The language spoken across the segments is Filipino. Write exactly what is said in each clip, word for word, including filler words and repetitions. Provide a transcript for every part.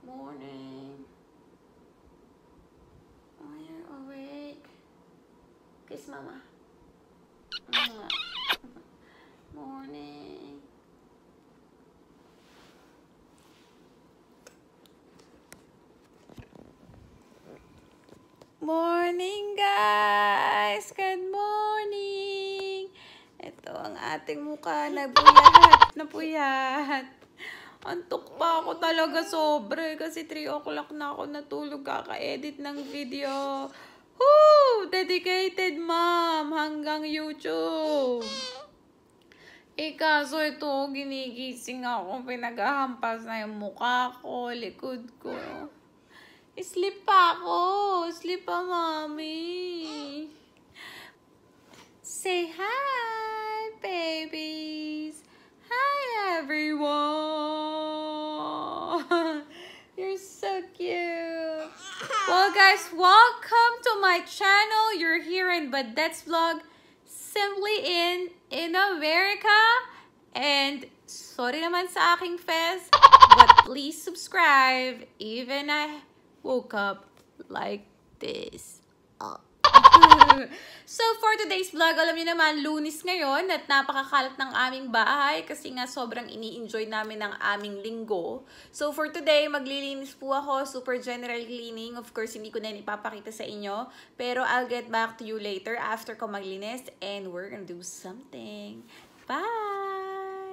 Morning. Oh, you're awake. Kiss mama. Morning. Morning, guys! Good morning! Ito ang ating mukha. Nagpuyat na puyat. Antok pa ako talaga sobre kasi three o'clock na ako natulog kaka-edit ng video. Woo! Dedicated mom hanggang YouTube. Eh kaso ito, ginigising ako. Pinaghahampas na yung mukha ko, likod ko. Sleep pa ako. Sleep pa, mommy. Say hi, babies. Hi, everyone. You're so cute. Well, guys, welcome to my channel. You're here in Badet's Vlog, simply in in America. And sorry naman sa aking face, but please subscribe. Even I woke up like this. Oh. So, for today's vlog, alam niyo naman, Lunes ngayon at napakakalat ng aming bahay kasi nga sobrang ini-enjoy namin ang aming linggo. So, for today, maglilinis po ako. Super general cleaning. Of course, hindi ko na ipapakita sa inyo. Pero, I'll get back to you later after ko maglinis and we're gonna do something. Bye!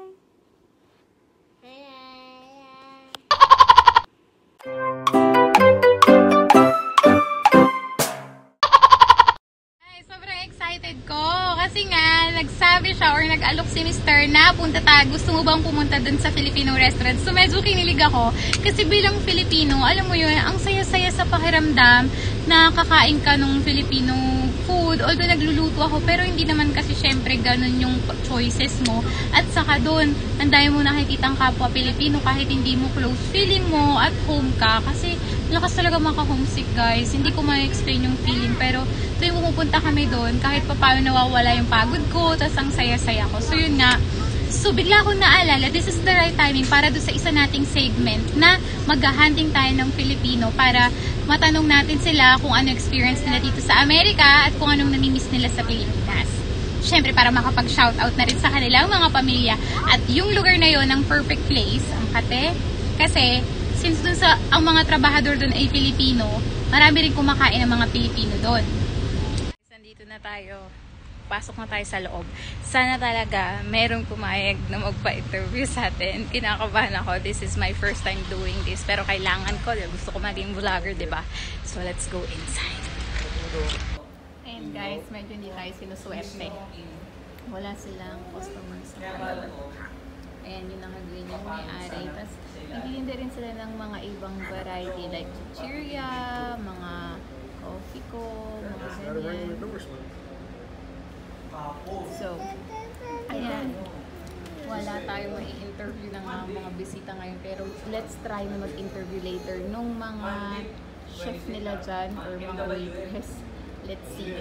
ko. Kasi nga, nagsabi siya or nag-alok si mister na punta tayo. Gusto mo bang pumunta dun sa Filipino restaurant? So, medyo kinilig ako. Kasi bilang Filipino, alam mo yun, ang saya-saya sa pakiramdam na kakain ka ng Filipino food. Although nagluluto ako, pero hindi naman kasi syempre ganun yung choices mo. At saka dun, ang dami mo nakikitang kapwa Pilipino kahit hindi mo close. Feeling mo at home ka. Kasi lakas talaga maka-homesick, guys. Hindi ko ma-explain yung feeling. Pero tuwing pupunta kami doon, kahit pa paano nawawala yung pagod ko, tas ang saya-saya ko. So, yun nga. So, bigla akong naalala, this is the right timing para doon sa isa nating segment na mag-hunting tayo ng Filipino para matanong natin sila kung ano experience nila dito sa Amerika at kung anong namimiss nila sa Pilipinas. Siyempre, para makapag-shoutout na rin sa kanilang mga pamilya. At yung lugar na yon ang perfect place, ang Kate. Kasi, since dun sa, ang mga trabahador dun ay Pilipino, marami rin kumakain ng mga Pilipino dun. Nandito na tayo. Pasok na tayo sa loob. Sana talaga merong pumayag na magpa-interview sa atin. Kinakabahan ako. This is my first time doing this. Pero kailangan ko. Gusto ko maging vlogger, diba? So, let's go inside. And guys, medyo hindi tayo sinuswerte. Wala silang customers. Ayan, yun ang gagawin yung may-ari. Tapos, naghihindi rin sila ng mga ibang variety like chichirya, mga coffee ko, mga ganyan. So, ayan. Wala tayong mai-interview ng mga, mga bisita ngayon. Pero, let's try na mag-interview later nung mga chef nila dyan or mga waitress. Let's see.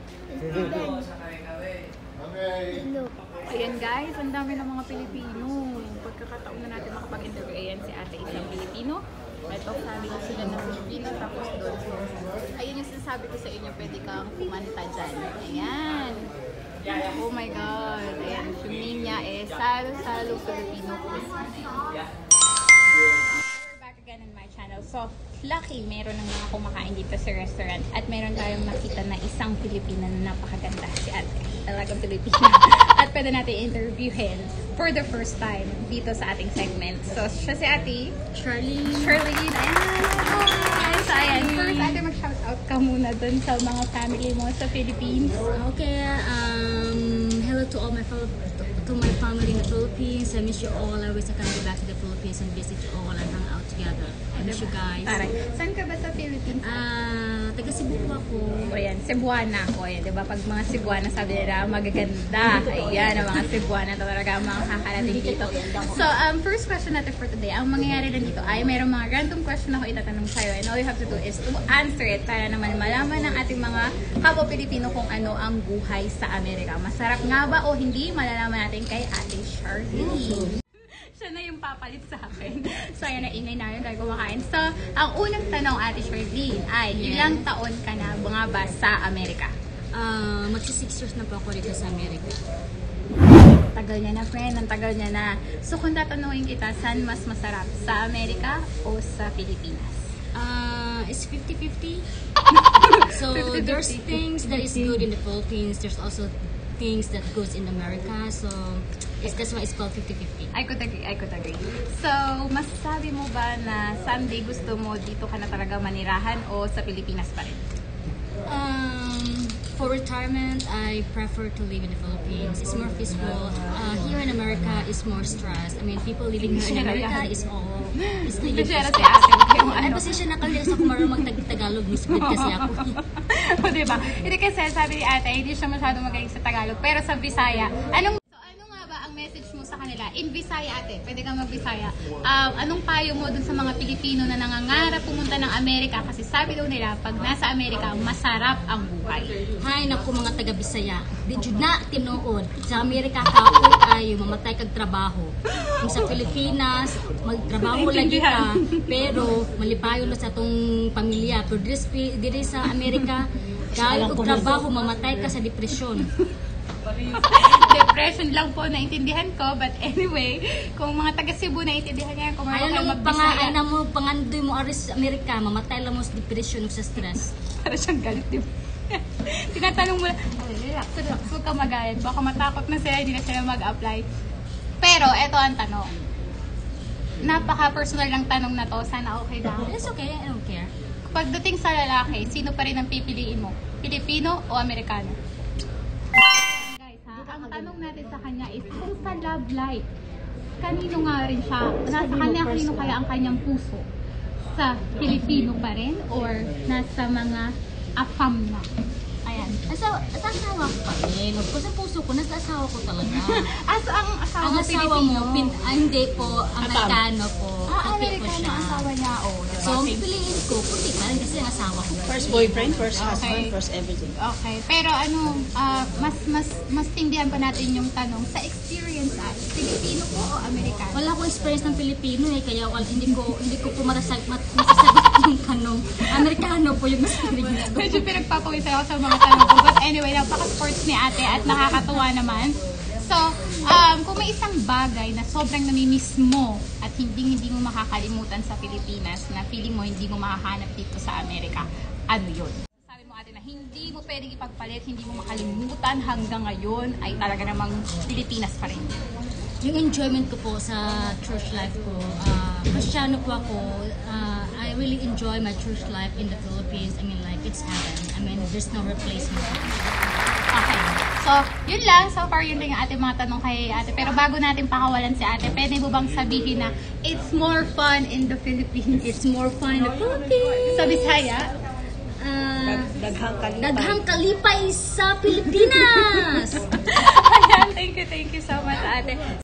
Hello. Ayan guys, ang dami ng mga Pilipino. Pagkakataon na natin makapag-interview. Ayan si ate isang Pilipino. Ito, family sila ng Pilipino. Tapos doon. Ayan yung sinasabi ko sa inyo, pwede kang kumanta dyan. Ayan. Oh my God. Ayan, yung name niya is Salo-Salo Filipino Cuisine. We're back again on my channel. So, lucky, meron ng mga kumakain dito sa restaurant. At meron tayong nakita na isang Pilipina na napakaganda. Si ate. Talagang Pilipina. At pwede natin interviewin for the first time dito sa ating segment. So, siya si ate Charlene. Charlene. Ayan. So, ayan. First, ate, mag-shoutout ka muna dun sa mga family mo sa Philippines. Okay. Um, hello to all my fellow, to, to my family in the Philippines. I miss you all. I wish I can go back to the Philippines and visit you all and hang out together. I miss you guys. Aray. Saan ka ba sa Philippines? Ah, uh, taga Cebu po ako. O yan, Cebuana ako. Yan, diba? Pag mga Cebuana, sabi nila, magaganda. Ayan, ang mga Cebuana talaga ang mga kakarating dito. So, um, first question natin for today. Ang mangyayari lang dito ay mayroong mga random question ako itatanong sa'yo. And all you have to do is to answer it para naman malaman ng ating mga kapwa Pilipino kung ano ang buhay sa Amerika. Masarap nga ba o hindi? Malalaman natin kay Ate Charlene. Siya na yung papalit sa akin. So, ayan na ingay na yun dahil kumakain. So, ang unang tanong, Ate Sherlyn, ay Yes. ilang taon ka na nga ba sa Amerika? Uh, magsi six years na po ako dito sa Amerika. Tagal niya na, friend. Ang tagal niya na. So, kung tatanungin kita, saan mas masarap? Sa Amerika o sa Pilipinas? Uh, it's fifty fifty. So fifty fifty. there's things that is good in the Philippines. There's also things that goes in America. So it's, that's why it's called fifty fifty. I could agree, I could agree. So, masasabi mo ba na someday gusto mo dito ka na talaga manirahan o sa Pilipinas pa rin? Um, for retirement, I prefer to live in the Philippines. It's more peaceful. Uh, here in America, it's more stress. I mean, people living here in America is all is living Kasi for si stress. ate, yung Ay, ano. pasensya na kayo sa kung marunong magtag-Tagalog. Misbit kasi ako. O, diba? Hindi kasi sabi ni ate, hindi siya masyado magaling sa Tagalog. Pero sa Bisaya, anong so, ano nga ba ang message mo sa kanila? In Bisaya, ate, pwede kang mag-Bisaya. Um, anong payo mo dun sa mga Pilipino na nangangarap pumunta ng Amerika? Kasi sabi daw nila, pag nasa Amerika, masarap ang buhay. Hay, naku mga taga-Bisaya. Di jud na tinuod. Sa Amerika kapoy ay mamatay kag trabaho. Kung sa Pilipinas, magtrabaho lagi ka, pero malipayon na sa tong pamilya. Pero diri, sa- diri sa Amerika, kaya og trabaho, mamatay ka sa depresyon. Depression lang po, naintindihan ko. But anyway, kung mga taga Cebu naintindihan niya, kung Ayaw marunong na kayo mo panga, ay mag-Bisaya, na mo pangandoy mo aris sa Amerika, mamatay lang mo sa depression ug sa stress. para siyang galit, di ba? Tinatanong mo lang, "Ay, relax, relax, huwag ka magalit. Baka matakot na sila, hindi na sila mag-apply." Pero, eto ang tanong. Napaka-personal ng tanong na to. Sana okay lang. It's okay, I don't care. Pagdating sa lalaki, sino pa rin ang pipiliin mo? Pilipino o Amerikano? Guys, ha? Ang tanong natin sa kanya is, kung sa love life, kanino nga rin siya? Nasa kanya, kanino kaya ang kanyang puso? Sa Pilipino pa rin? Or nasa mga afam na? Ayan. Asa, sa asawa ko pa rin. Of course, ang puso ko, nasa asawa ko talaga. As ang asawa Ang mo, asawa Pilipino? mo, pin, ah, hindi po, Amerikano po. Ah, Puti po Amerikano siya. ang asawa niya. Oh, So, ang pipiliin ko, puti pa rin kasi ang asawa ko. First boyfriend, first Okay. husband, first everything. Okay, pero ano, ah, mas mas mas tindihan pa natin yung tanong sa experience at Pilipino po o Amerikano? Wala akong experience ng Pilipino eh, kaya wala, hindi ko hindi ko po marasag, mat, masasagot yung tanong. Amerikano po yung experience ko. Medyo pinagpapawis ako sa mga tanong ko. But anyway, napaka-sports ni ate at nakakatuwa naman. So, um, kung may isang bagay na sobrang namimiss mo at hindi hindi mo makakalimutan sa Pilipinas na feeling mo hindi mo makahanap dito sa Amerika, ano yun? Sabi mo ate na hindi mo pwedeng ipagpalit, hindi mo makalimutan hanggang ngayon ay talaga namang Pilipinas pa rin. Yung enjoyment ko po sa church life ko, uh, Kristiyano po ako, uh, I really enjoy my church life in the Philippines. I mean like, it's heaven. I mean, there's no replacement. Okay. So, yun lang. So far, yun lang yung ating mga tanong kay ate. Pero bago natin pakawalan si ate, pwede mo bang sabihin na it's more fun in the Philippines? It's more fun in the Philippines. Sa Bisaya? Uh, Daghang kalipay. Daghang kalipay sa Pilipinas! Ayan, thank you, thank you so much ate.